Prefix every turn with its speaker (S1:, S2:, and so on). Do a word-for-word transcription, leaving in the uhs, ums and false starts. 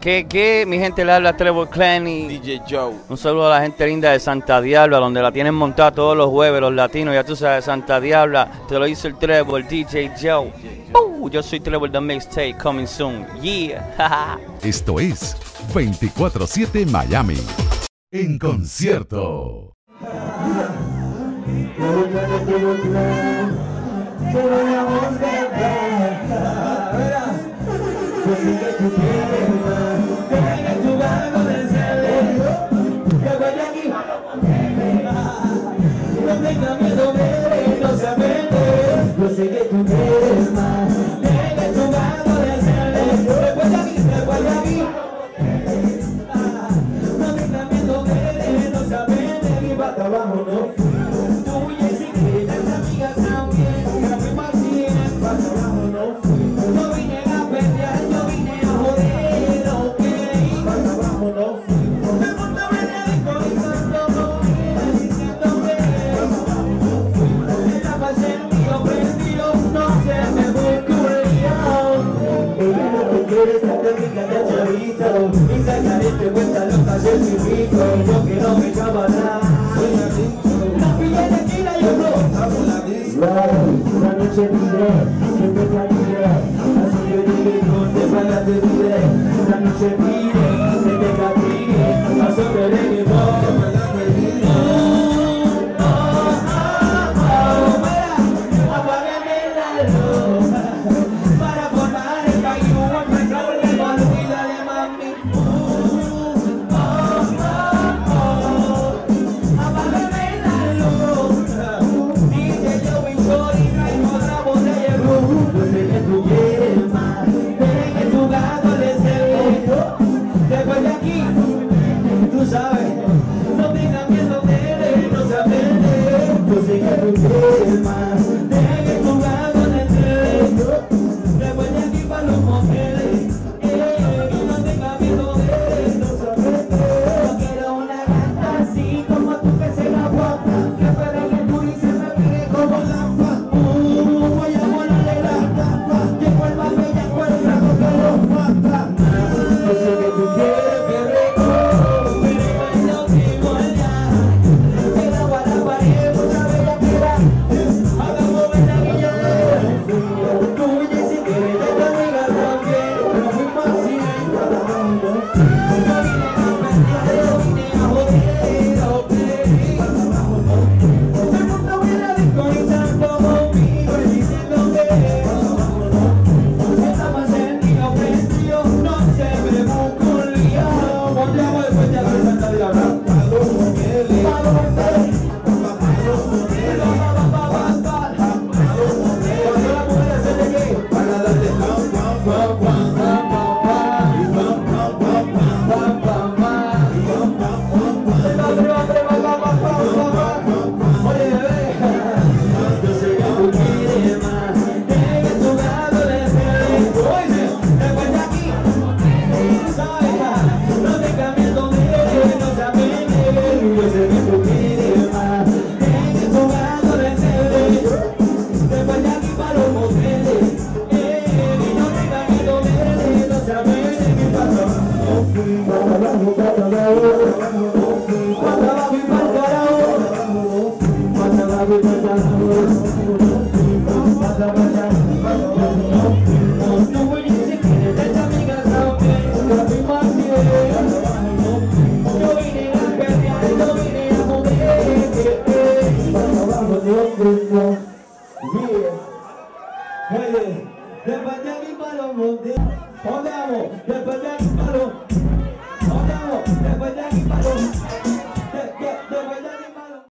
S1: ¿Qué, qué? Mi gente, le habla Trevor Clan y
S2: D J Joe.
S1: un saludo a la gente linda de Santa Diabla, donde la tienen montada todos los jueves, los latinos, ya tú sabes, Santa Diabla, te lo dice el Trevor, D J Joe. Uh, yo soy Trevor the Mixtape, coming soon, yeah.
S3: Esto es veinticuatro siete Miami, en concierto.
S4: No tenga miedo de no se aprende. Yo sé que tú quieres más. Deja tu gato de hacerle. Recuerda aquí, recuerda aquí. No tenga miedo de no se aprende. Y para abajo no. Tú y el secreto, las amigas también. Que la misma tienen. Para abajo no. No vine a pelear, yo vine a joder. Ok, para abajo no. Me gusta ver a desconectando conmigo, diciéndome. Y sacaré cuenta los calles y rico, yo que no me echaba nada. La pilla de aquí la yo no. Una noche vive, que te platique, así yo llegué con te para te vive. Una noche vive, que te castigue, a sobre el equipo, que me la pedí. Oh, oh, oh, mira, apágame la luz, para formar el cayú, empezar el balón de mami. Tú sabes, no tengas miedo de él, no se aprende. Yo sé que tú quieres más, deja que tu gato le entre. Recuerda aquí para los moteles, eh, y no tengas miedo de él, no se aprende. Yo quiero una gata así como tú que se la bota, que espere que tú y se me pegue como lampa. Uh, voy a volarle la tapa, llegó el más bella cuerda con que los fantasmas. Yo sé que tú quieres que rico. Después de aquí para los montes, ¿dónde vamos? Después de aquí para los